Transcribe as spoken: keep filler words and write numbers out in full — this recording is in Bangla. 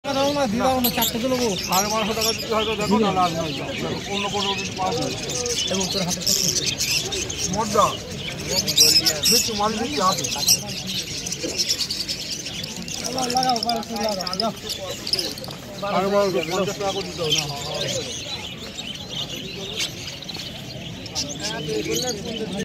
চারটে তো নেবো সাড়ে বারোশো টাকা দিতে হয়তো দেখো না লাল নয় অন্য কোনো কিছু পাওয়া যায় এবং তোর হাতে মদ্দা দিচ্ছি মাল দিচ্ছি হাতে লাগাও লাগাও সাড়ে বারোশো পঞ্চাশ টাকা করে দিতে হবে না